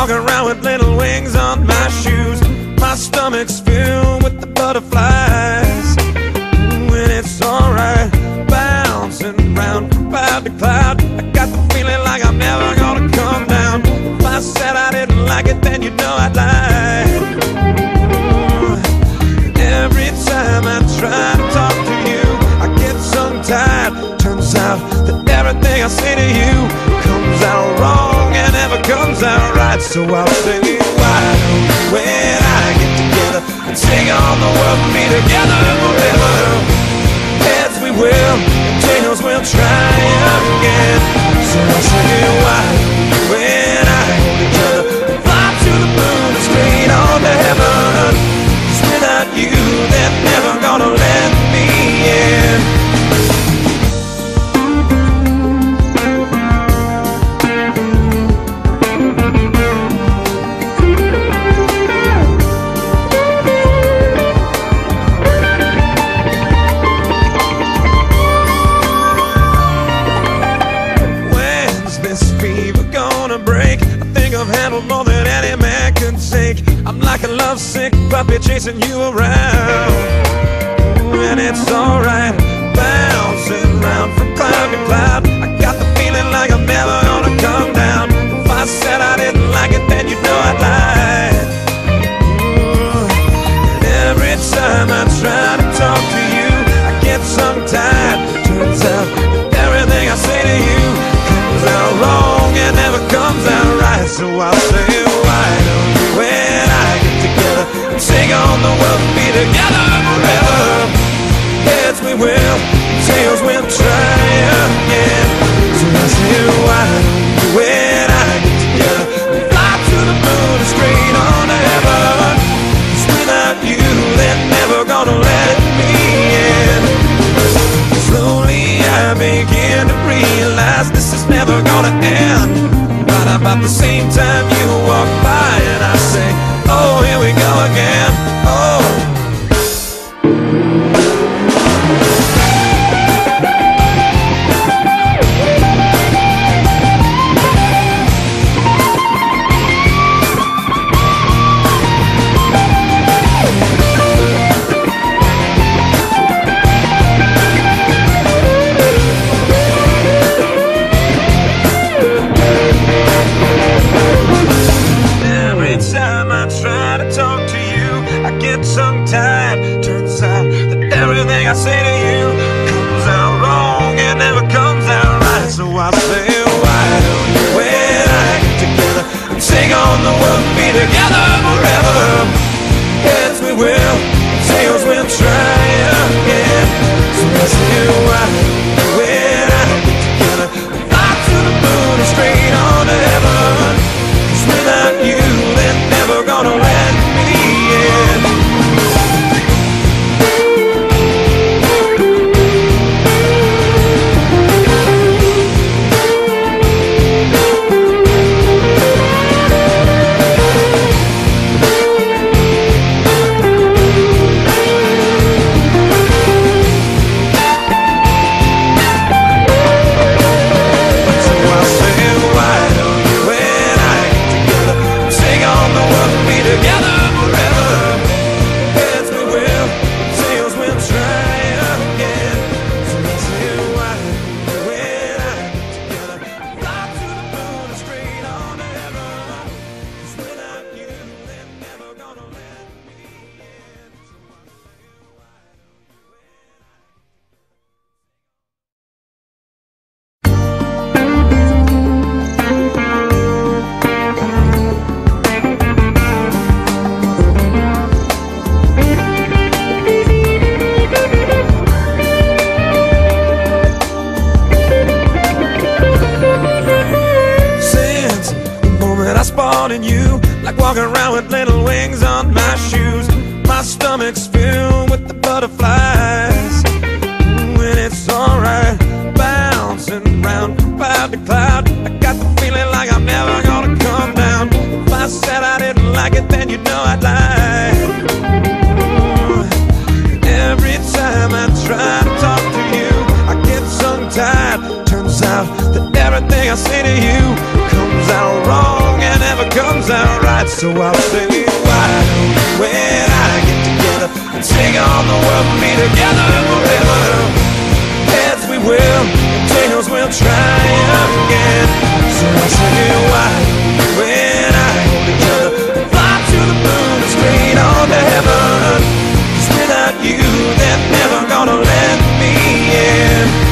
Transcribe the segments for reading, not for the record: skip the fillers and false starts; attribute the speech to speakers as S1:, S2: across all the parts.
S1: walking around with little wings on my shoes. My stomach's filled with the butterflies. When it's alright, bouncing round from cloud to cloud. I got the feeling like I'm never gonna come down. If I said I didn't like it, then you know I'd lie. Every time I try to talk to you, I get tongue-tied. Turns out that everything I say to you comes out wrong and never comes out right. So I'll say, why don't you and I get together and sing on the world and be together forever? Heads we will, tails we'll try again. So I'll say, why don't you and I hold each other and fly to the moon and straight on to heaven? 'Cause without you, they're never gonna let me in. I've handled more than any man can take. I'm like a lovesick puppy chasing you around. And it's alright, bouncing round from cloud to cloud. I got the feeling like I'm never gonna come down. If I said I didn't like it, then you know I'd lie. And every time I try to talk to you, I get tongue-tied. Turns out that everything I say to you comes out wrong and never comes out right. So I'll say, why don't you and I get together and sing on the world and be together forever? Heads we will, tails we'll try again. So I'll say, why don't you and I get together and fly to the moon and straight on to heaven? 'Cause without you, they're never gonna let me in. Slowly I begin to realize this is never gonna end. Right about the same time you walk by and I say, oh, here we go again. Oh. Tongue-tied. Turns out that everything I say to you comes out wrong and never comes out right. So I say, why don't you and I get together and sing on the world and be together forever? Heads we will, tails we'll try again. So I say, why don't you and I get together and fly to the moon and straight on to heaven? 'Cause without you, they're never gonna let me in. Walking around with little wings on my shoes. My stomach's filled with the butterflies. When it's alright, bouncing round from cloud to cloud. I got the feeling like I'm never gonna come down. If I said I didn't like it, then you know I'd lie. Every time I try to talk to you, I get tongue-tied. Turns out that everything I say to you comes out wrong and never comes out So I'll say, why don't you and I get together and take on the world and be together forever? Heads we will, tails will triumph again. So I'll say, why don't you and I hold each other and fly to the moon and straight on to heaven? 'Cause without you, they're never gonna let me in.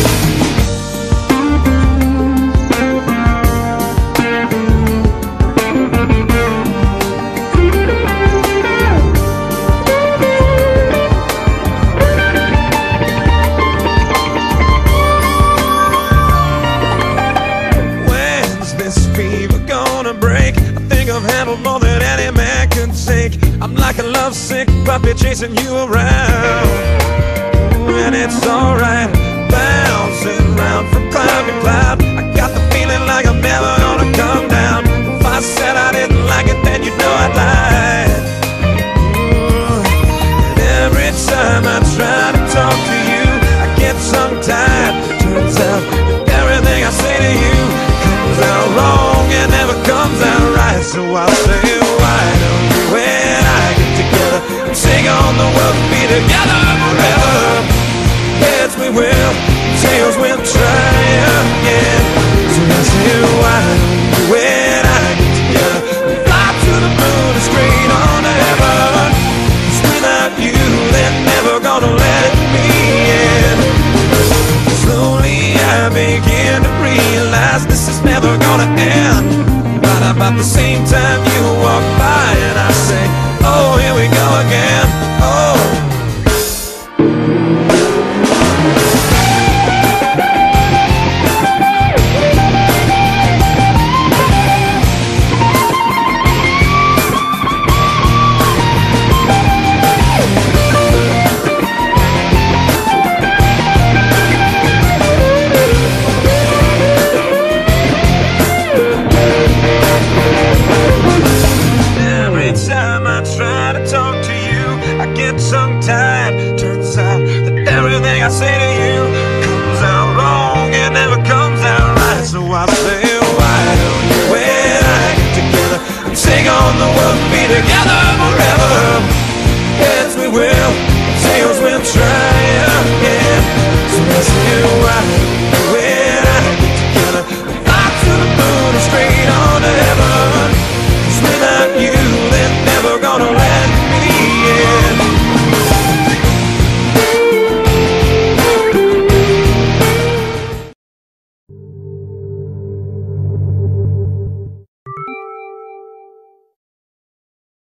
S1: More than any man can take. I'm like a lovesick puppy chasing you around. And it's alright, bouncing around from cloud to cloud. I got the feeling like I'm never gonna come down. If I said I didn't like it, then you know I'd lie. And every time I try to talk to you, I get tongue-tied. Turns out that everything I say to you comes out wrong and never comes out right. So I'll say, why don't you and I get together and take on the world and be together forever? Heads we will, tails will triumph again. So I'll say, why don't you and I get together and fly to the moon and straight on to heaven? 'Cause without you, they're never gonna let me in. Slowly I begin to realize this is never gonna end. About the same time you walk by and I say, oh, here we go again, oh. Tongue-tied.